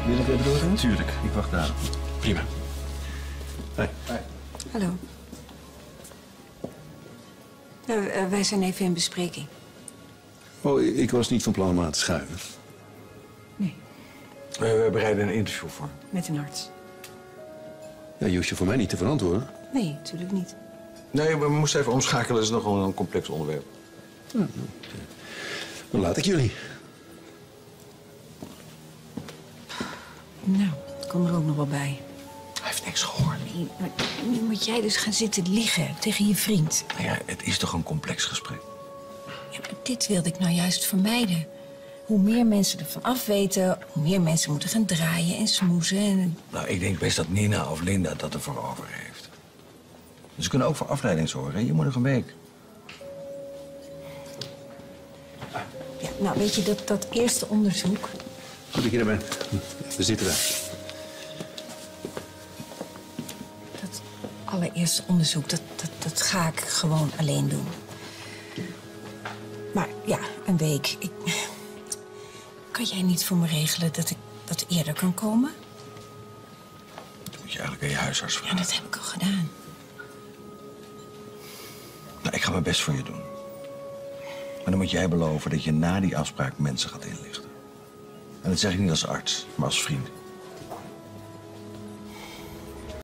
Wil ik even doorgaan? Tuurlijk, ik wacht daar. Prima. Hoi. Hallo. Wij zijn even in bespreking. Oh, ik was niet van plan om aan te schuiven. Nee, We bereiden een interview voor. met een arts. Ja, je hoeft je voor mij niet te verantwoorden. Nee, natuurlijk niet. Nee, we moesten even omschakelen. Dat is nogal een complex onderwerp. Dan laat ik jullie. Nou, ik kom er ook nog wel bij. Hij heeft niks gehoord. Nee, maar nu moet jij dus gaan zitten liegen tegen je vriend. Nou ja, het is toch een complex gesprek? Ja, maar dit wilde ik nou juist vermijden. Hoe meer mensen ervan afweten, hoe meer mensen moeten gaan draaien en smoezen. En... Nou, ik denk best dat Nina of Linda dat ervoor over heeft. Ze kunnen ook voor afleiding zorgen. Hè? Je moet nog een week. Ja, nou, weet je, dat eerste onderzoek... Goed dat je er bent. We zitten daar. Dat allereerste onderzoek, dat ga ik gewoon alleen doen. Maar ja, een week. Kan jij niet voor me regelen dat ik wat eerder kan komen? Dat moet je eigenlijk aan je huisarts Ja, vragen. dat heb ik al gedaan. Nou, ik ga mijn best voor je doen. Maar dan moet jij beloven dat je na die afspraak mensen gaat inlichten. En dat zeg ik niet als arts, maar als vriend.